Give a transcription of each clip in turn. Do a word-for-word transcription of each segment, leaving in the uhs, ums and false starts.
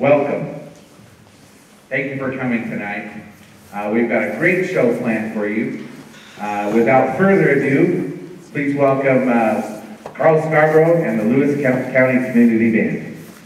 welcome. Thank you for coming tonight. Uh, we've got a great show planned for you. Uh, without further ado, please welcome uh, Karl Scarborough and the Lewis County Community Band.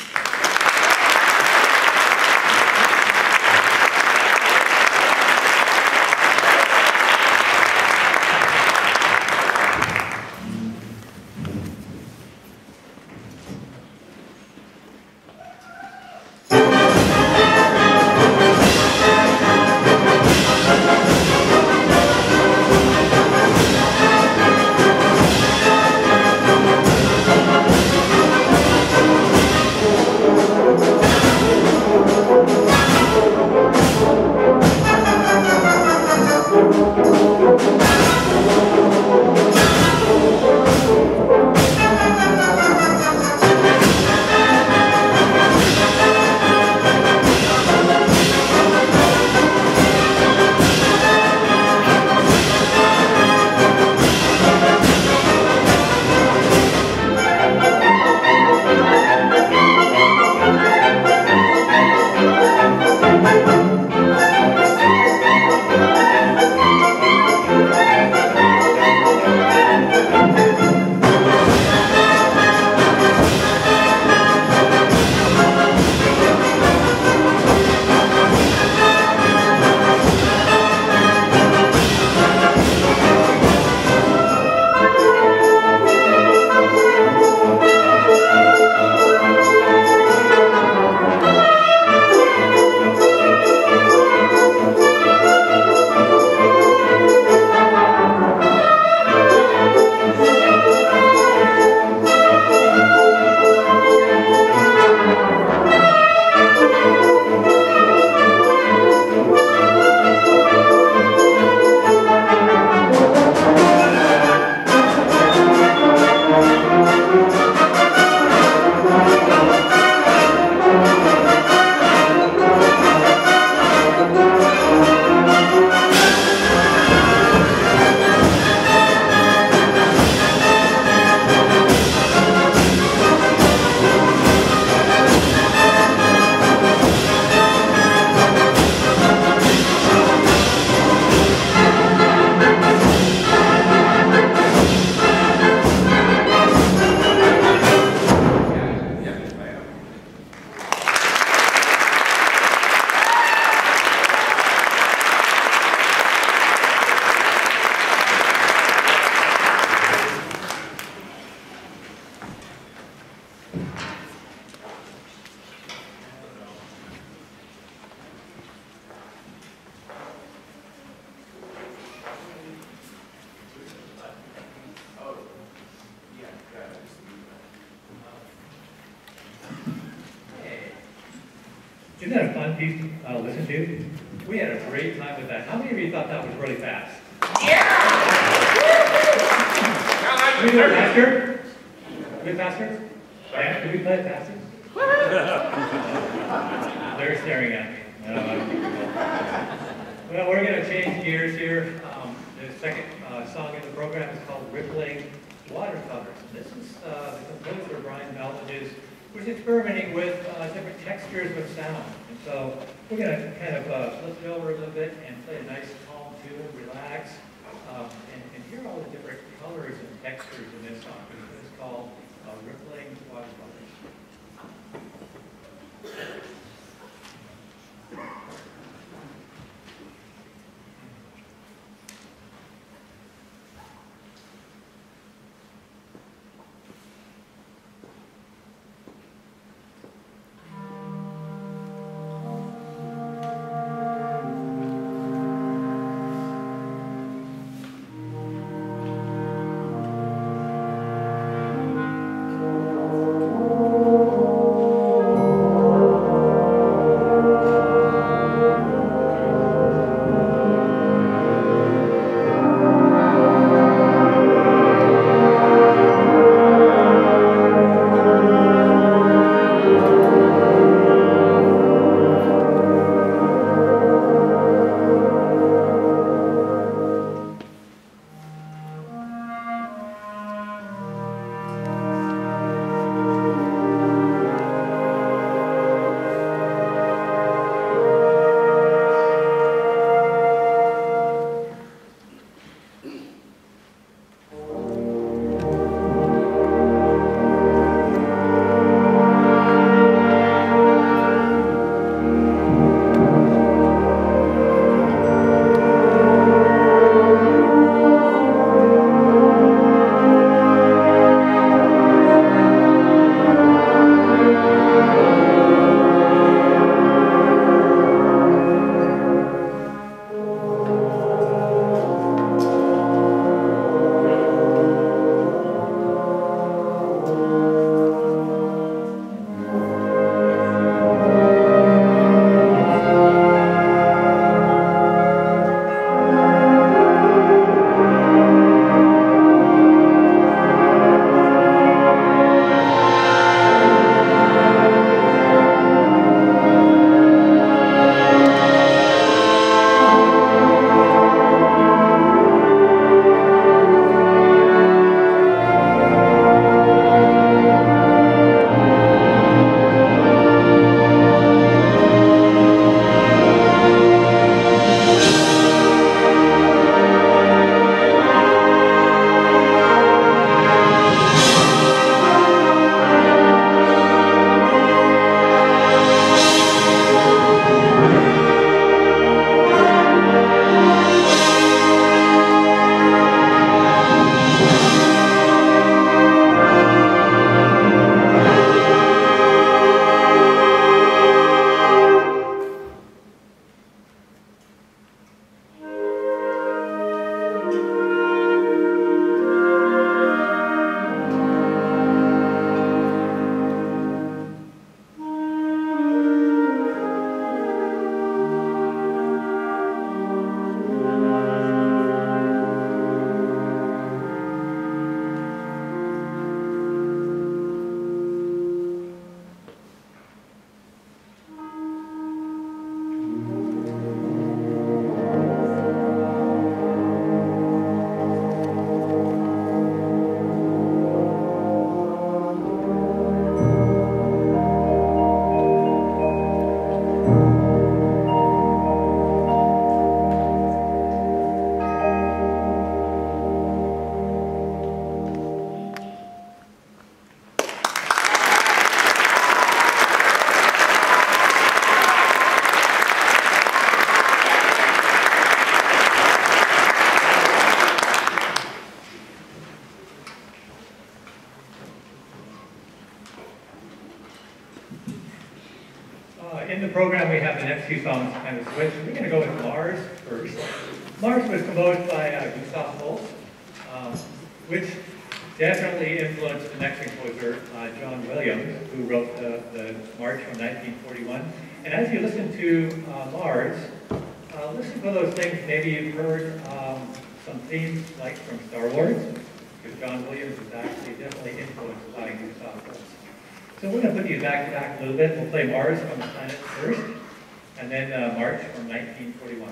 Isn't that a fun piece to uh, listen to? We had a great time with that. How many of you thought that was really fast? Yeah! Can we do it faster? A bit faster? Yeah, can we play it faster? They're staring at me. No, I don't think we will. Well, we're going to change gears here. Um, the second uh, song in the program is called Rippling Watercolors. This is uh, the composer, Balmages, who's experimenting with uh, different textures of sound. And so we're going to kind of uh, flip it over a little bit and play a nice calm tune, relax, um, and, and hear all the different colors and textures in this song. It's called uh, Rippling Watercolors. Oh. next few songs kind of switch. We're going to go with Mars first. Mars was composed by uh, Gustav Holst, um, which definitely influenced the next composer, uh, John Williams, who wrote the, the March from nineteen forty-one. And as you listen to uh, Mars, uh, listen for those things maybe you've heard um, some themes like from Star Wars, because John Williams was actually definitely influenced by Gustav Holst. So we're going to put you back to back a little bit. We'll play Mars from the Planet first, and then uh, March from nineteen forty-one.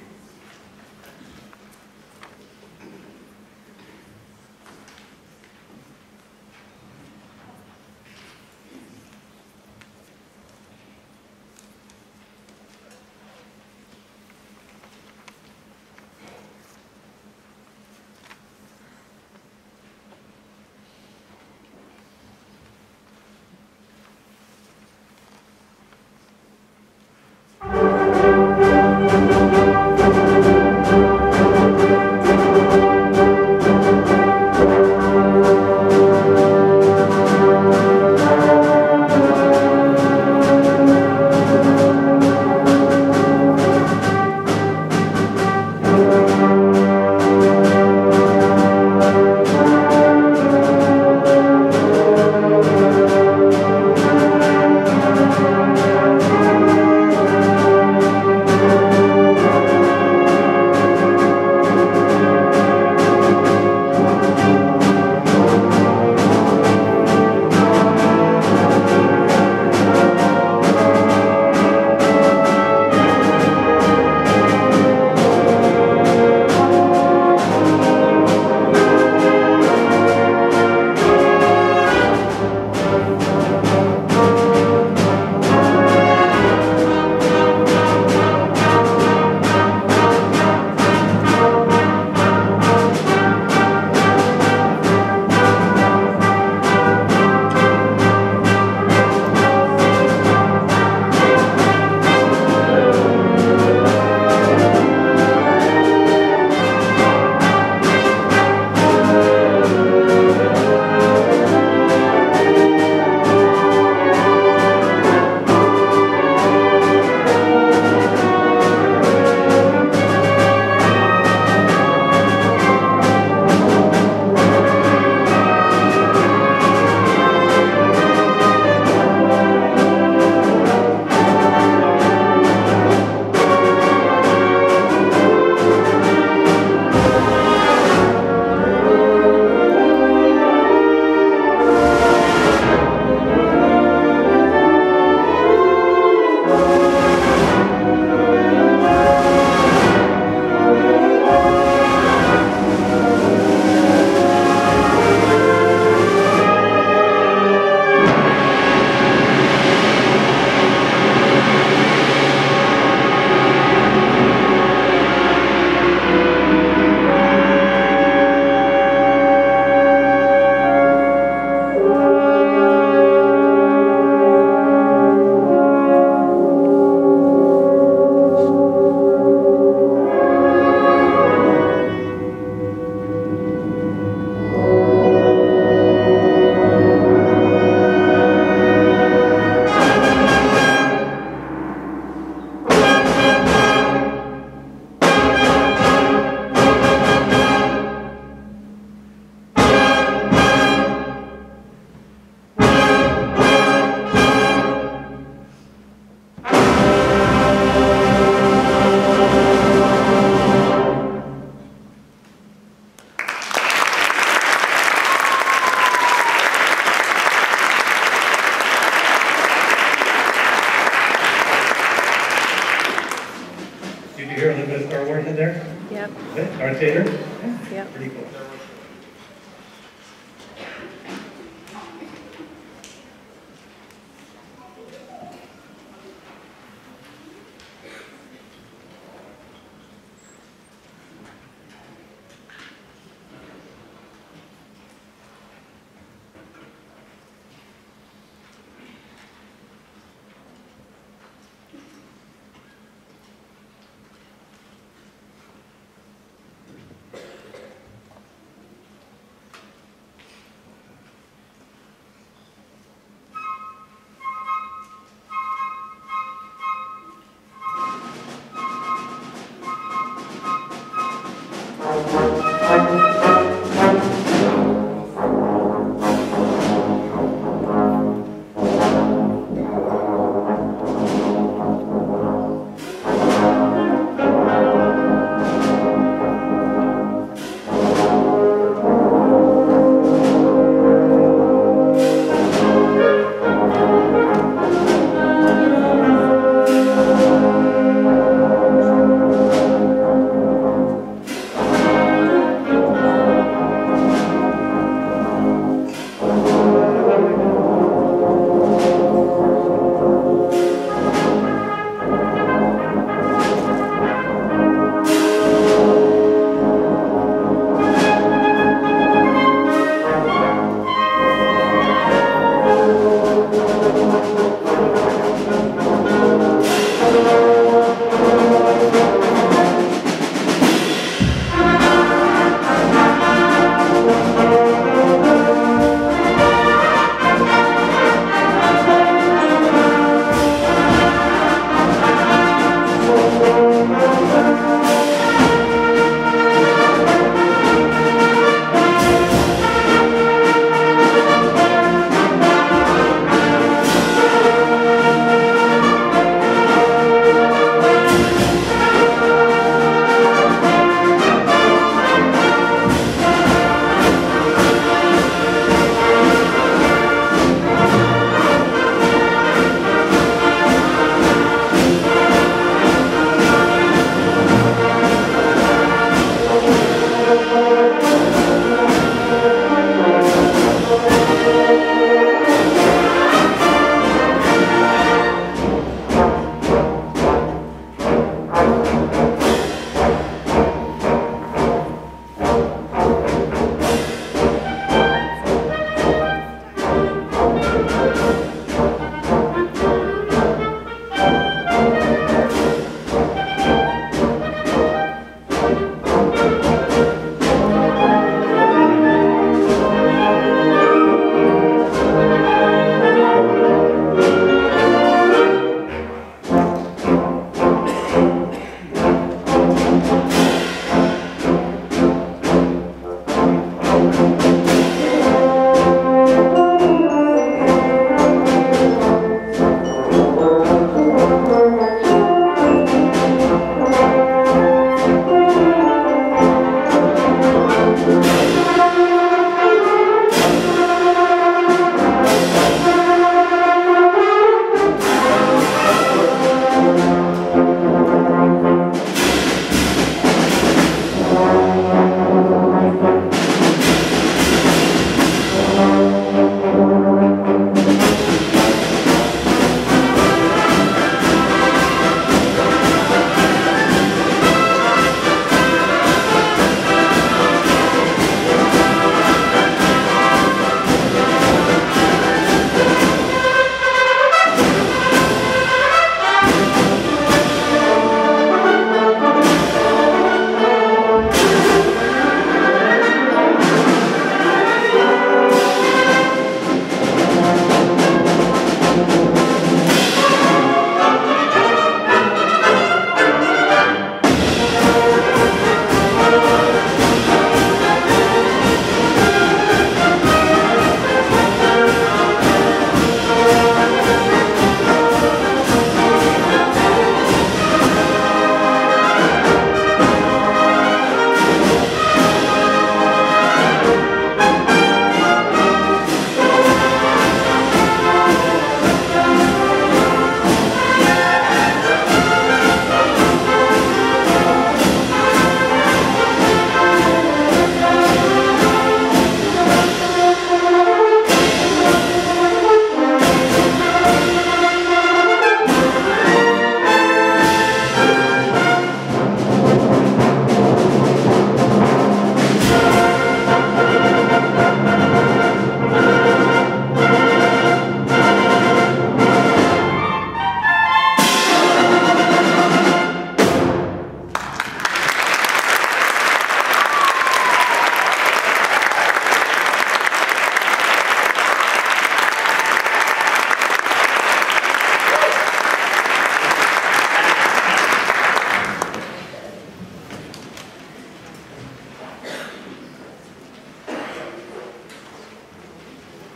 Darth Vader? Yeah. Yep. Pretty cool.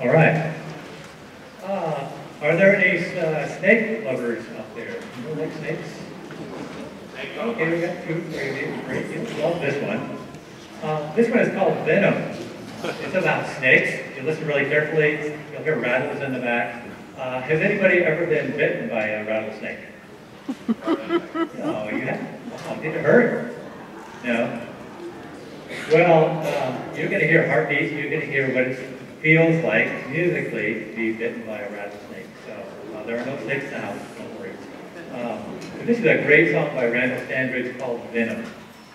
All right. Uh, are there any uh, snake lovers out there? You know, like snakes? Okay, we got two, three, great. You love this one. Uh, this one is called Venom. It's about snakes. If you listen really carefully, you'll hear rattles in the back. Uh, has anybody ever been bitten by a rattlesnake? No, you haven't? Wow, did it hurt? No. Well, um, you're going to hear heartbeats. You're going to hear what it feels like musically to be bitten by a rattlesnake. So uh, there are no snakes in the house. Don't worry. Um, but this is a great song by Randall Standridge called Venom.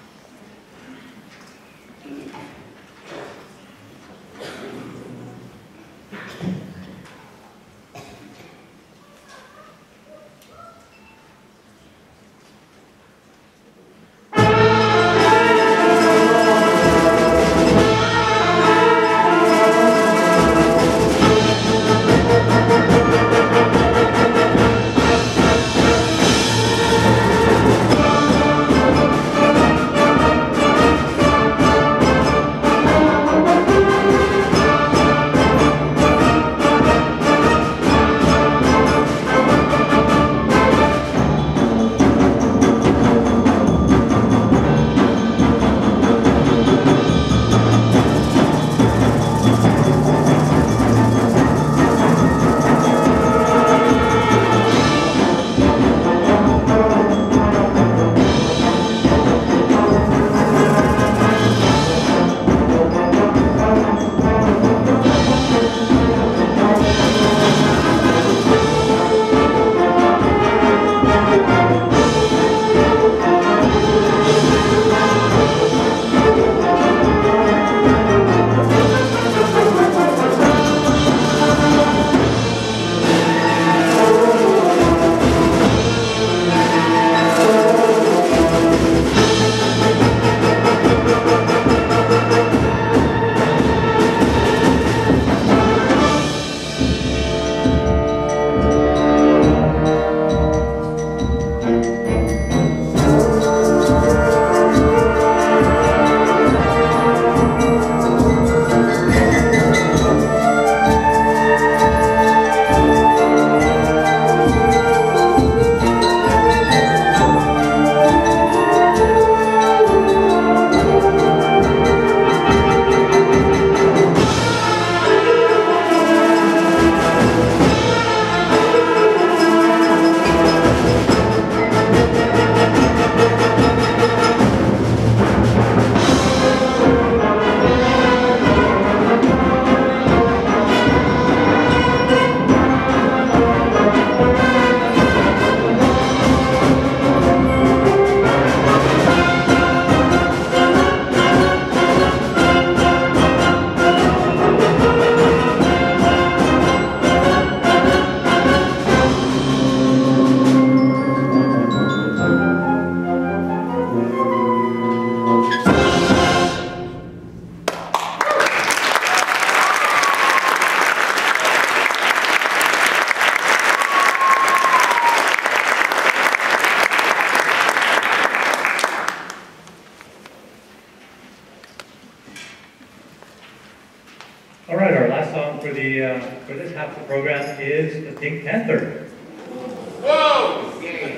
For the uh, for this half of the program is the Pink Panther. Whoa!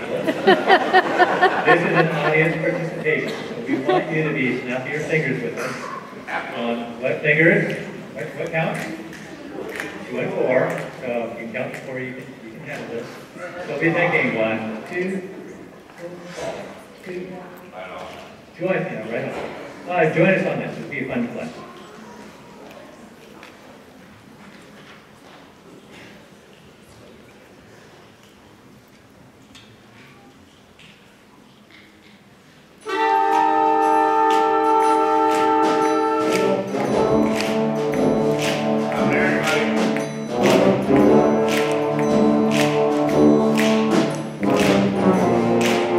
This is an audience participation, so we want you to be snapping your fingers with us. On what fingers? What, what count? Two and four. So if you can count to four, you can you can handle this. So be thinking one, two, two. Join, you know, right on. Uh, join us on this. It'll be fun to play.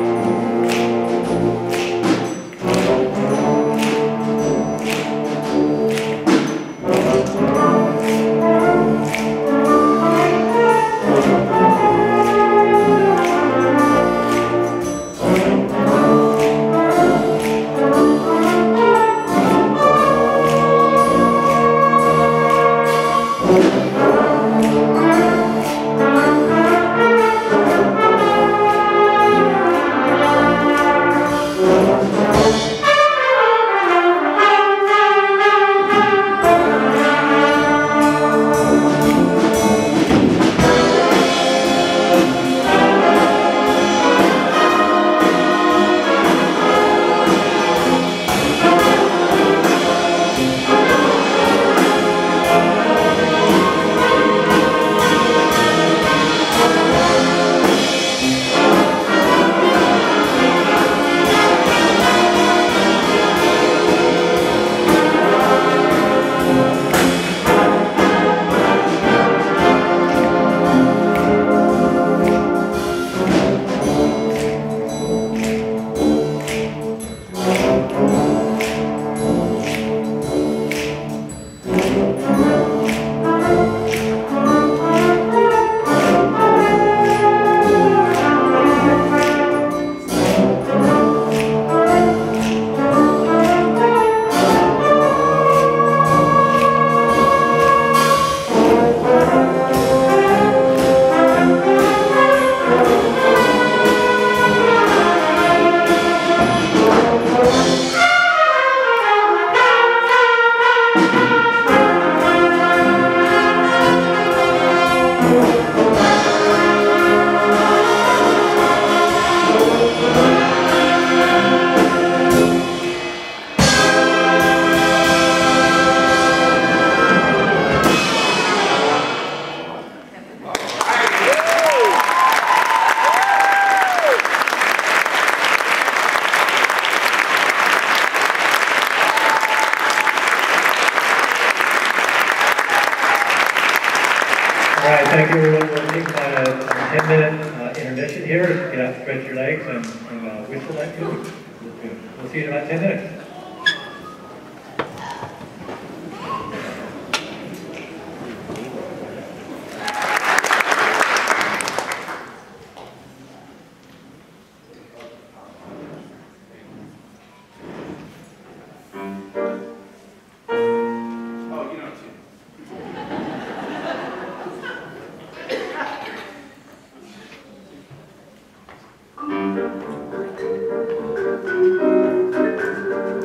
Thank thank you everyone. We'll take about a ten minute uh, intermission here. Get out, stretch your legs, and, and uh, whistle that tune. We'll see you in about ten minutes. Thank you.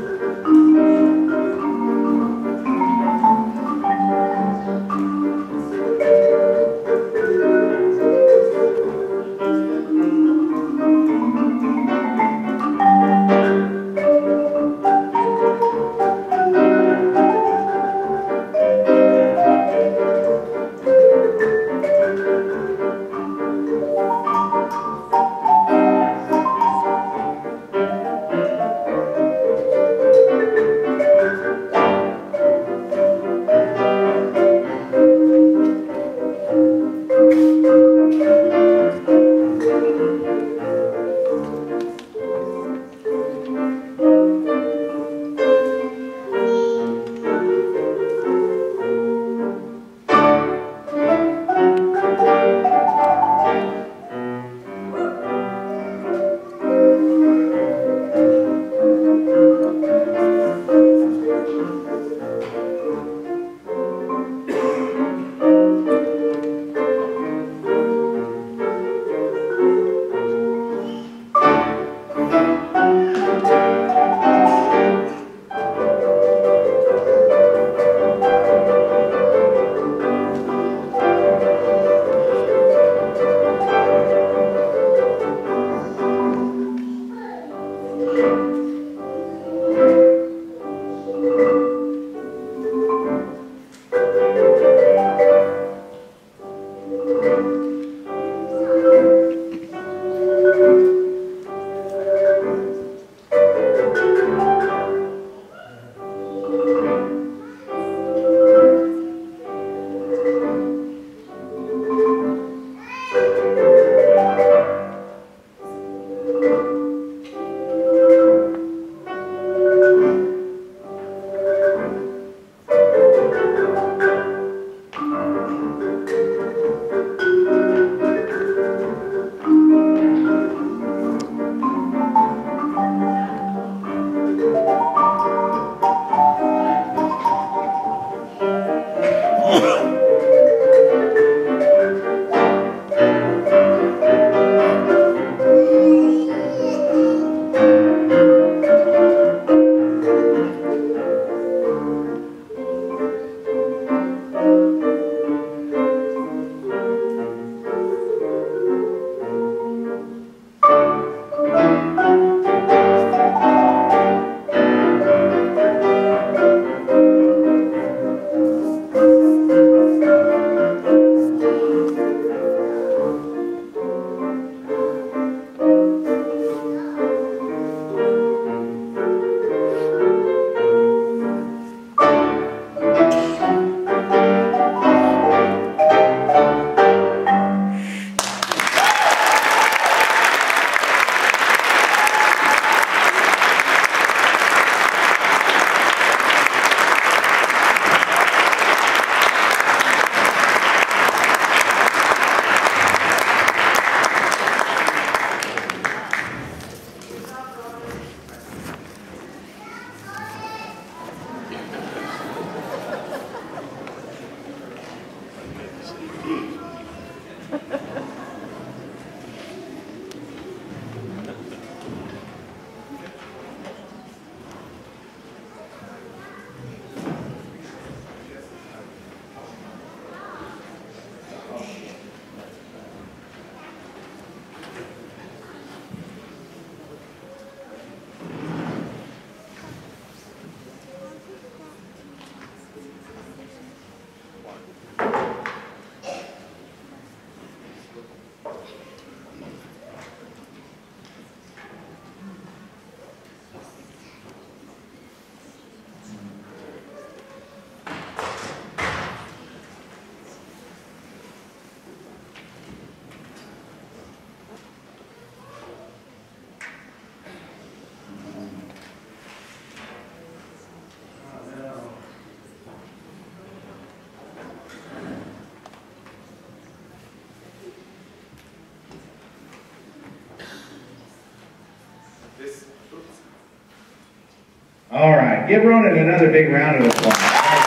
All right, give Ronin another big round of applause.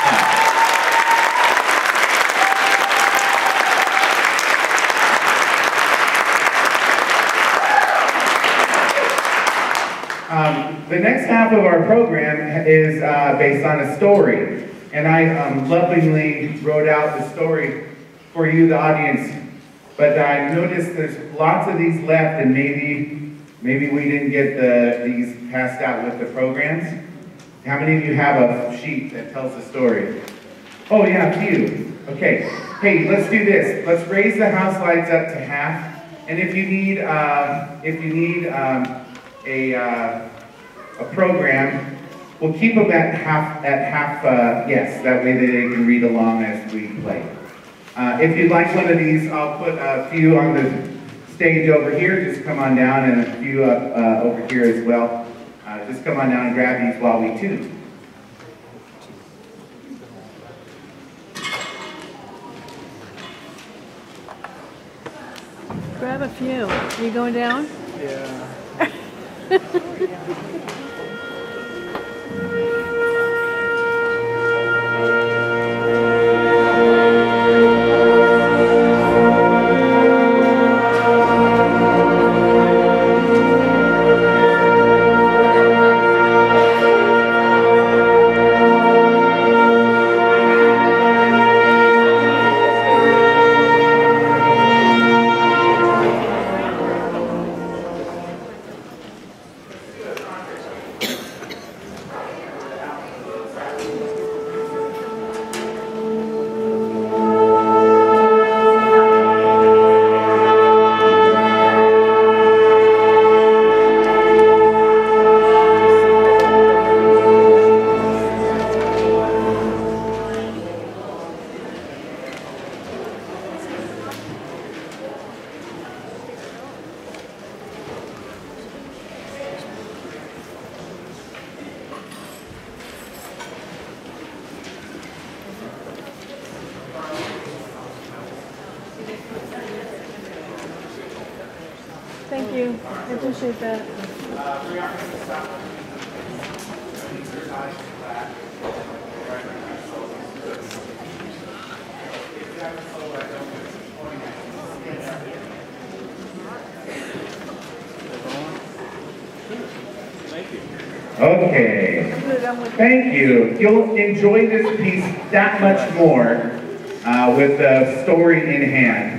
Um, the next half of our program is uh, based on a story, and I um, lovingly wrote out the story for you, the audience, but I noticed there's lots of these left, and maybe maybe we didn't get the, these passed out with the programs. How many of you have a sheet that tells the story? Oh yeah, a few. Okay, hey, let's do this. Let's raise the house lights up to half, and if you need, uh, if you need um, a, uh, a program, we'll keep them at half, at half, uh, yes, that way they can read along as we play. Uh, if you'd like one of these, I'll put a few on the stage over here. Just come on down, and a few up uh, over here as well. Uh, just come on down and grab these while we tune. Grab a few. Are you going down? Yeah. Thank you. I appreciate that. Okay. Thank you. You'll enjoy this piece that much more uh, with the story in hand.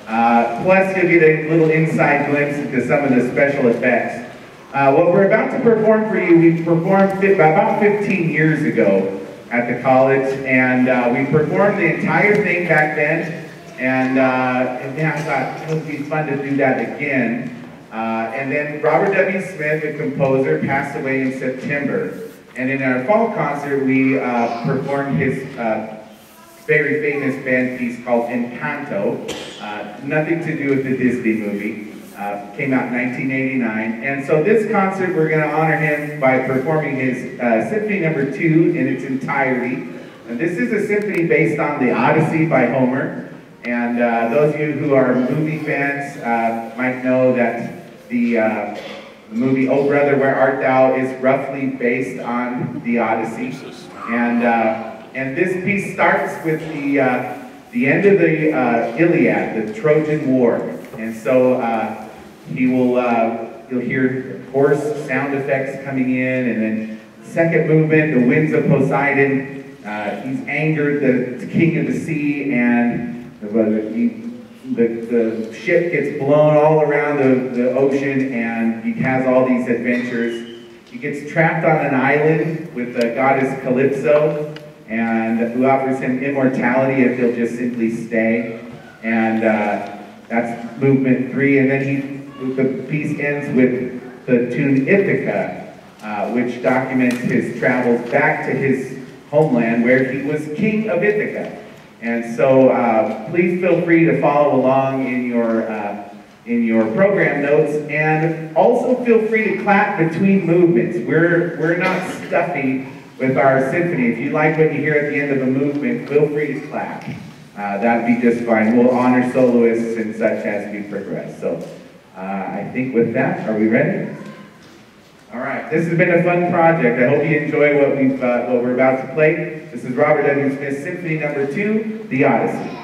Uh, plus, you'll get a little inside glimpse into some of the special effects. Uh, what we're about to perform for you, we performed about fifteen years ago at the college, and uh, we performed the entire thing back then. And, uh, and yeah, I thought it would be fun to do that again. Uh, and then Robert W. Smith, the composer, passed away in September. And in our fall concert, we uh, performed his uh, very famous band piece called Encanto. Uh, nothing to do with the Disney movie. Uh, came out in nineteen eighty-nine. And so this concert, we're going to honor him by performing his uh, Symphony number two in its entirety. And this is a symphony based on the Odyssey by Homer. And uh, those of you who are movie fans uh, might know that the uh, movie Oh Brother, Where Art Thou is roughly based on the Odyssey. And, uh, and this piece starts with the, uh, the end of the uh, Iliad, the Trojan War. And so uh, he will, uh, you'll hear horse sound effects coming in, and then second movement, the Winds of Poseidon. Uh, he's angered the, the king of the sea, and the, he, the, the ship gets blown all around the, the ocean, and he has all these adventures. He gets trapped on an island with the goddess Calypso, and who offers him immortality if he'll just simply stay. And uh, that's movement three. And then he, the piece ends with the tune Ithaca, uh, which documents his travels back to his homeland where he was king of Ithaca. And so uh, please feel free to follow along in your, uh, in your program notes, and also feel free to clap between movements. We're, we're not stuffy with our symphony. If you like what you hear at the end of a movement, feel free to clap. Uh, that'd be just fine. We'll honor soloists and such as we progress. So uh, I think with that, are we ready? All right, this has been a fun project. I hope you enjoy what we've uh, what we're about to play. This is Robert W. Smith's Symphony Number Two, The Odyssey.